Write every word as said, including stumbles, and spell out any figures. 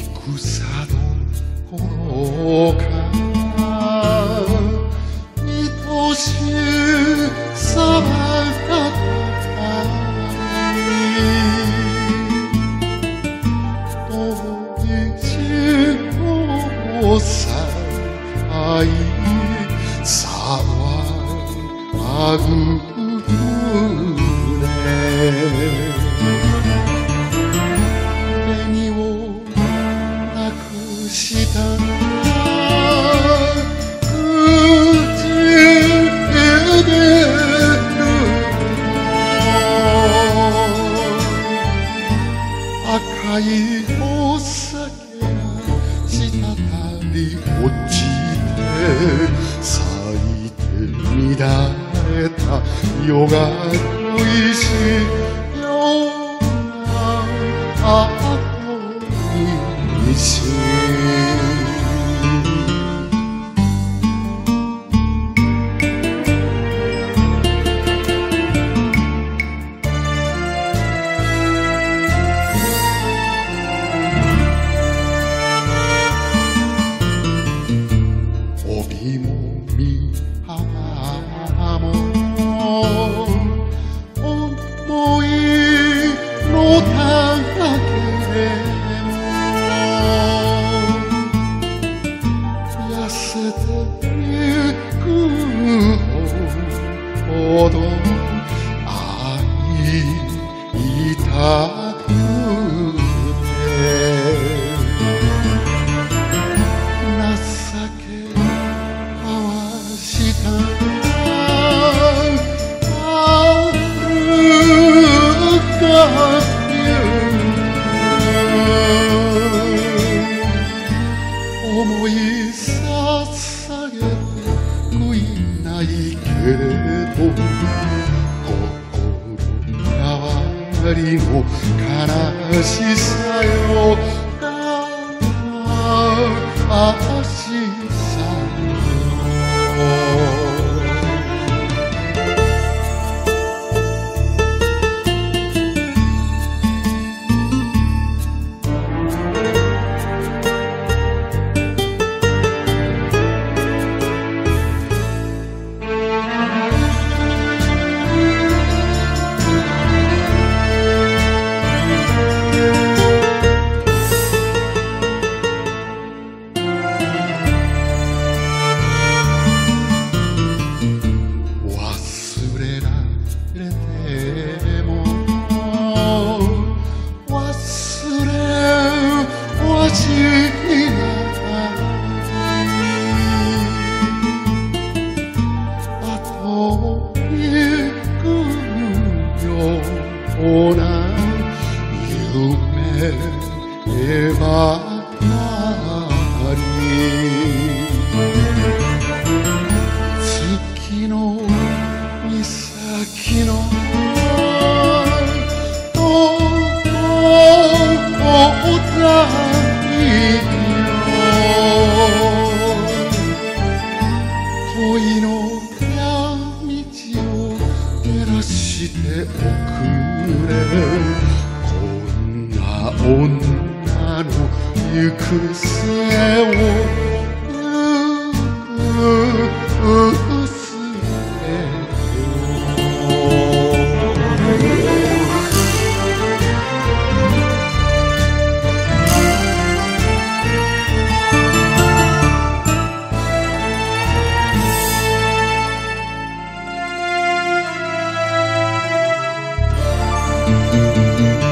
草の頃から愛しさま遠い地のさ愛騒ぐ紅をなくした口で赤いお酒が滴り落ちて咲いて乱れた夜が恋しいような後にし帯も身幅も思いの丈も痩せてゆくほど会いたくて情け交わした思い捧げて悔いないけれど心変わりの悲しさよ悲しさよ夢ばかり月の岬の恋の夜道を照らしておくれこんな女の行く末を「